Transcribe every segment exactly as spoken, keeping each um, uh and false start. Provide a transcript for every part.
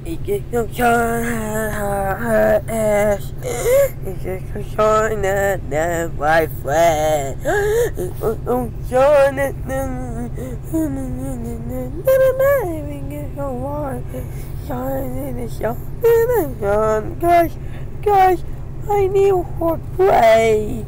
He just so shine her, her ass. He just so shine that that white flag. He just so shine that we get so hard. Shine in the sun. Guys, guys, I need a break.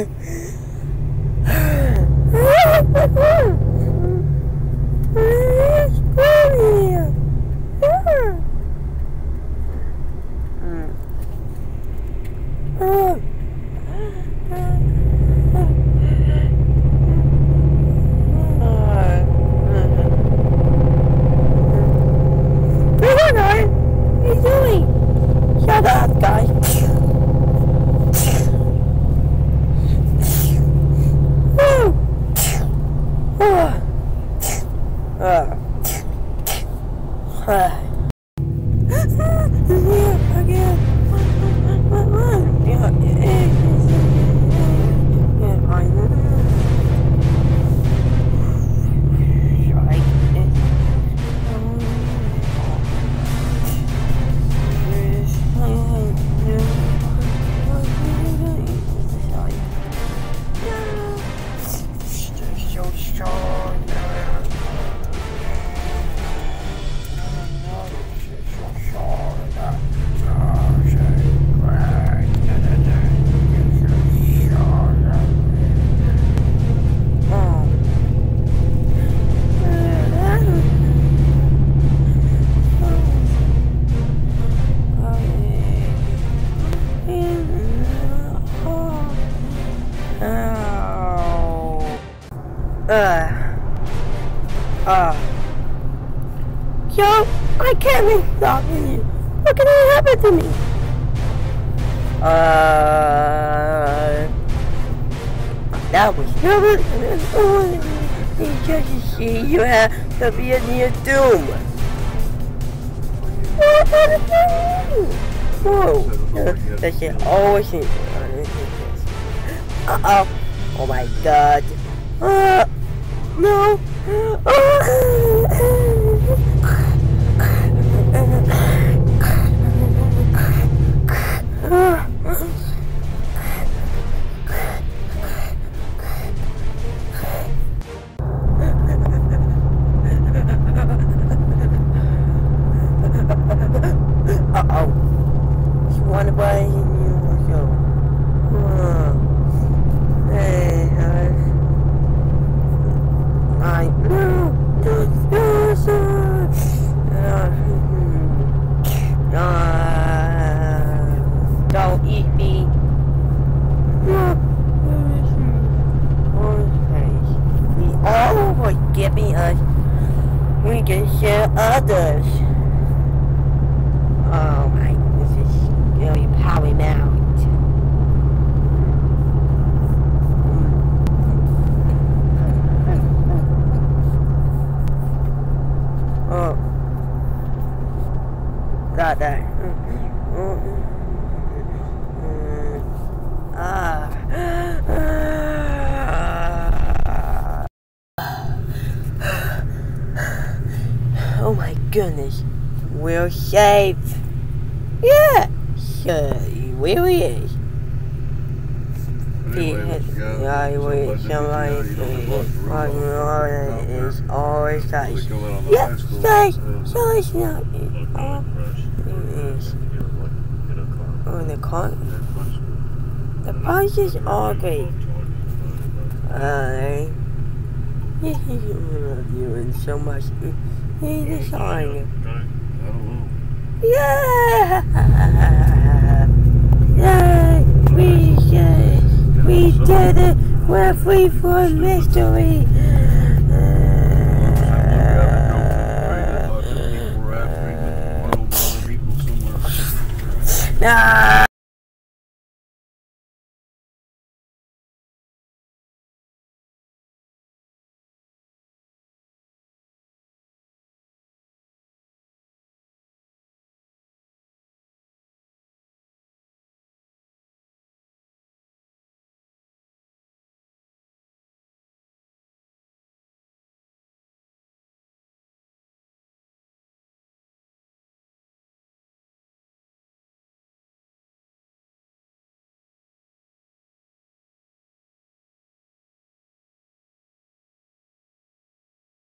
Shut up, guys. Uh, uh, yo, I can't make stop you. What can happen to me? Uh, that was never because you see, you have to be a near doom. What did I do? Whoa, that shit always seems Uh oh, oh my god. Uh, no. Uh-oh. You wanna buy a new show? Hey, guys. I know. Don't eat me. We all were giving us. We can share others. Oh my, this is really paramount. Oh, got that. Ah. Oh my goodness, we're safe. Yeah, sure, he really is. He has, yeah, we somebody is always nice. Yeah, nice. So it's not. Oh, it is. Oh, the car. The prices are great. I. love you and so much. He's a sign. Yeah! Yeah! We did, we did it! We're free from mystery! Uh, nah!